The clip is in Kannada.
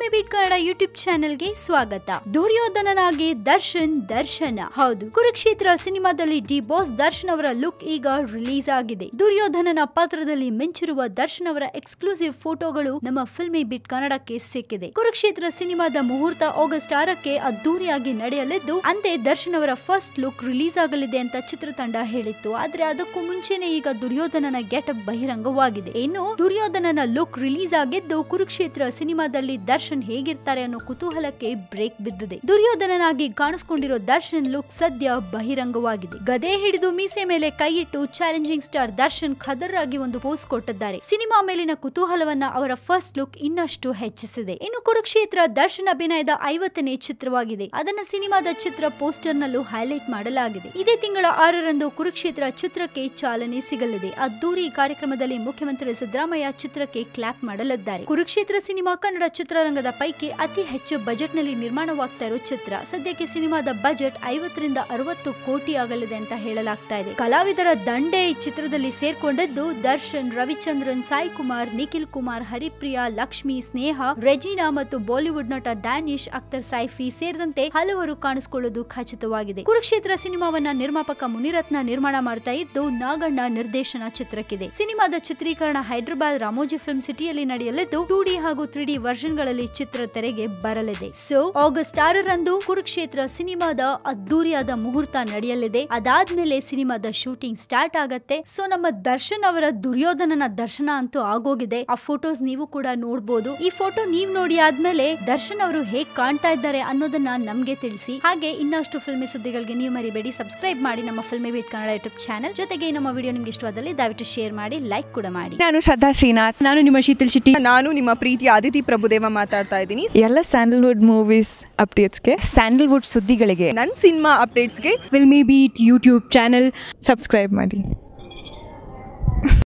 ಫಿಲ್ಮಿ ಬೀಟ್ ಕನ್ನಡ ಯೂಟ್ಯೂಬ್ ಚಾನೆಲ್ಗೆ ಸ್ವಾಗತ. ದುರ್ಯೋಧನನಾಗಿ ದರ್ಶನ. ಹೌದು, ಕುರುಕ್ಷೇತ್ರ ಸಿನಿಮಾದಲ್ಲಿ ಡಿ ಬಾಸ್ ದರ್ಶನ್ ಅವರ ಲುಕ್ ಈಗ ರಿಲೀಸ್ ಆಗಿದೆ. ದುರ್ಯೋಧನನ ಪಾತ್ರದಲ್ಲಿ ಮಿಂಚಿರುವ ದರ್ಶನ್ ಅವರ ಎಕ್ಸ್ಕ್ಲೂಸಿವ್ ಫೋಟೋಗಳು ನಮ್ಮ ಫಿಲ್ಮಿ ಬೀಟ್ ಕನ್ನಡಕ್ಕೆ ಸಿಕ್ಕಿದೆ. ಕುರುಕ್ಷೇತ್ರ ಸಿನಿಮಾದ ಮುಹೂರ್ತ ಆಗಸ್ಟ್ 6ಕ್ಕೆ ಅದ್ದೂರಿಯಾಗಿ ನಡೆಯಲಿದ್ದು, ಅಂದೇ ದರ್ಶನ್ ಅವರ ಫಸ್ಟ್ ಲುಕ್ ರಿಲೀಸ್ ಆಗಲಿದೆ ಅಂತ ಚಿತ್ರತಂಡ ಹೇಳಿತ್ತು. ಆದ್ರೆ ಅದಕ್ಕೂ ಮುಂಚೆನೆ ಈಗ ದುರ್ಯೋಧನನ ಗೆಟಪ್ ಬಹಿರಂಗವಾಗಿದೆ. ಇನ್ನು ದುರ್ಯೋಧನನ ಲುಕ್ ರಿಲೀಸ್ ಆಗಿದ್ದು, ಕುರುಕ್ಷೇತ್ರ ಸಿನಿಮಾದಲ್ಲಿ ದರ್ಶನ್ ಹೇಗಿರ್ತಾರೆ ಅನ್ನೋ ಕುತೂಹಲಕ್ಕೆ ಬ್ರೇಕ್ ಬಿದ್ದಿದೆ. ದುರ್ಯೋಧನನಾಗಿ ಕಾಣಿಸಿಕೊಂಡಿರೋ ದರ್ಶನ್ ಲುಕ್ ಸದ್ಯ ಬಹಿರಂಗವಾಗಿದೆ. ಗದೆ ಹಿಡಿದು ಮೀಸೆ ಮೇಲೆ ಕೈ ಇಟ್ಟು ಚಾಲೆಂಜಿಂಗ್ ಸ್ಟಾರ್ ದರ್ಶನ್ ಖದರ್ ಆಗಿ ಒಂದು ಪೋಸ್ ಕೊಟ್ಟಿದ್ದಾರೆ. ಸಿನಿಮಾ ಮೇಲಿನ ಕುತೂಹಲವನ್ನ ಅವರ ಫಸ್ಟ್ ಲುಕ್ ಇನ್ನಷ್ಟು ಹೆಚ್ಚಿಸಿದೆ. ಇನ್ನು ಕುರುಕ್ಷೇತ್ರ ದರ್ಶನ್ ಅಭಿನಯದ 50ನೇ ಚಿತ್ರವಾಗಿದೆ. ಅದನ್ನ ಸಿನಿಮಾದ ಚಿತ್ರ ಪೋಸ್ಟರ್ ನಲ್ಲೂ ಹೈಲೈಟ್ ಮಾಡಲಾಗಿದೆ. ಇದೇ ತಿಂಗಳ 6ರಂದು ಕುರುಕ್ಷೇತ್ರ ಚಿತ್ರಕ್ಕೆ ಚಾಲನೆ ಸಿಗಲಿದೆ. ಅದ್ದೂರಿ ಕಾರ್ಯಕ್ರಮದಲ್ಲಿ ಮುಖ್ಯಮಂತ್ರಿ ಸಿದ್ದರಾಮಯ್ಯ ಚಿತ್ರಕ್ಕೆ ಕ್ಲಾಪ್ ಮಾಡಲಿದ್ದಾರೆ. ಕುರುಕ್ಷೇತ್ರ ಸಿನಿಮಾ ಕನ್ನಡ ಚಿತ್ರರಂಗದ ಪೈಕಿ ಅತಿ ಹೆಚ್ಚು ಬಜೆಟ್ ನಲ್ಲಿ ನಿರ್ಮಾಣವಾಗ್ತಾ ಇರೋ ಚಿತ್ರ. ಸದ್ಯಕ್ಕೆ ಸಿನಿಮಾದ ಬಜೆಟ್ 50 ರಿಂದ 60 ಕೋಟಿ ಆಗಲಿದೆ ಅಂತ ಹೇಳಲಾಗ್ತಾ ಇದೆ. ಕಲಾವಿದರ ದಂಡೆ ಈ ಚಿತ್ರದಲ್ಲಿ ಸೇರ್ಕೊಂಡಿದ್ದು, ದರ್ಶನ್, ರವಿಚಂದ್ರನ್, ಸಾಯಿ ಕುಮಾರ್, ನಿಖಿಲ್ ಕುಮಾರ್, ಹರಿಪ್ರಿಯಾ, ಲಕ್ಷ್ಮಿ, ಸ್ನೇಹ, ರೆಜಿನಾ ಮತ್ತು ಬಾಲಿವುಡ್ ನಟ ಡ್ಯಾನಿಶ್, ಅಖ್ತರ್ ಸೈಫಿ ಸೇರಿದಂತೆ ಹಲವರು ಕಾಣಿಸಿಕೊಳ್ಳುವುದು ಖಚಿತವಾಗಿದೆ. ಕುರುಕ್ಷೇತ್ರ ಸಿನಿಮಾವನ್ನ ನಿರ್ಮಾಪಕ ಮುನಿರತ್ನ ನಿರ್ಮಾಣ ಮಾಡ್ತಾ ಇದ್ದು, ನಾಗಣ್ಣ ನಿರ್ದೇಶನ ಚಿತ್ರಕ್ಕಿದೆ. ಸಿನಿಮಾದ ಚಿತ್ರೀಕರಣ ಹೈದರಾಬಾದ್ ರಾಮೋಜಿ ಫಿಲ್ಮ್ ಸಿಟಿಯಲ್ಲಿ ನಡೆಯಲಿದ್ದು, 2D ಹಾಗೂ 3D ವರ್ಷನ್ ಗಳಲ್ಲಿ ಚಿತ್ರ ತೆರೆಗೆ ಬರಲಿದೆ. ಸೊ ಆಗಸ್ಟ್ 6ರಂದು ಕುರುಕ್ಷೇತ್ರ ಸಿನಿಮಾದ ಅದ್ದೂರಿಯಾದ ಮುಹೂರ್ತ ನಡೆಯಲಿದೆ. ಅದಾದ್ಮೇಲೆ ಸಿನಿಮಾದ ಶೂಟಿಂಗ್ ಸ್ಟಾರ್ಟ್ ಆಗತ್ತೆ. ಸೊ ನಮ್ಮ ದರ್ಶನ್ ಅವರ ದುರ್ಯೋಧನನ ದರ್ಶನ ಅಂತೂ ಆಗೋಗಿದೆ. ಆ ಫೋಟೋಸ್ ನೀವು ಕೂಡ ನೋಡಬಹುದು. ಈ ಫೋಟೋ ನೀವ್ ನೋಡಿ ಆದ್ಮೇಲೆ ದರ್ಶನ್ ಅವರು ಹೇಗ್ ಕಾಣ್ತಾ ಇದ್ದಾರೆ ಅನ್ನೋದನ್ನ ನಮ್ಗೆ ತಿಳಿಸಿ. ಹಾಗೆ ಇನ್ನಷ್ಟು ಫಿಲ್ಮಿ ಸುದ್ದಿಗಳಿಗೆ ನೀವು ಮರಿಬೇಡಿ ಸಬ್ಸ್ಕ್ರೈಬ್ ಮಾಡಿ ನಮ್ಮ Filmi Beat Kannada YouTube channel. ಜೊತೆಗೆ ನಮ್ಮ ವಿಡಿಯೋ ನಿಮ್ಗೆ ಇಷ್ಟವಾದಲ್ಲಿ ದಯವಿಟ್ಟು ಶೇರ್ ಮಾಡಿ, ಲೈಕ್ ಕೂಡ ಮಾಡಿ. ನಾನು ಶ್ರದ್ಧಾ ಶ್ರೀನಾಥ್. ನಾನು ನಿಮ್ಮ ಶೀತಲ್ ಶೆಟ್ಟಿ. ನಾನು ನಿಮ್ಮ ಪ್ರೀತಿಯ ಅದಿತಿ ಪ್ರಭುದೇವ ಮಾತಾಡ್ತಾ ಇದ್ದೀನಿ. ಎಲ್ಲ ಸ್ಯಾಂಡಲ್ವುಡ್ ಮೂವೀಸ್ ಅಪ್ಡೇಟ್ಸ್ಗೆ, ಸ್ಯಾಂಡಲ್ವುಡ್ ಸುದ್ದಿಗಳಿಗೆ, ನನ್ನ ಸಿನಿಮಾ ಅಪ್ಡೇಟ್ಸ್ಗೆ Filmi Beat YouTube channel subscribe ಮಾಡಿ.